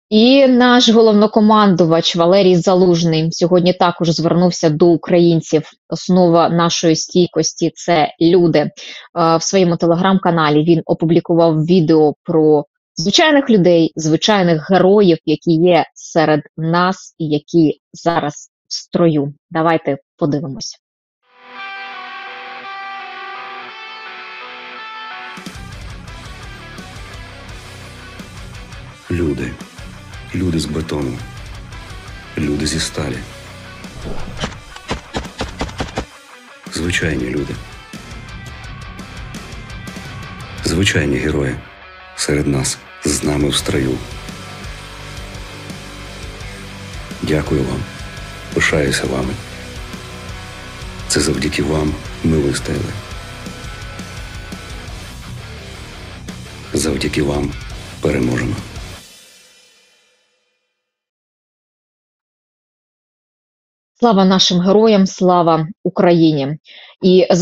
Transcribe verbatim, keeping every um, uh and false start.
І наш головнокомандувач Валерій Залужний сьогодні також звернувся до українців. Основа нашої стійкості – це люди. Е, В своєму телеграм-каналі він опублікував відео про звичайних людей, звичайних героїв, які є серед нас і які зараз в строю. Давайте подивимось. Люди. Люди з бетону. Люди зі сталі. Звичайні люди. Звичайні герої. Серед нас, з нами в строю. Дякую вам. Пишаюся вами. Це завдяки вам ми вистояли. Завдяки вам переможемо. Слава нашим героям, слава Україні! І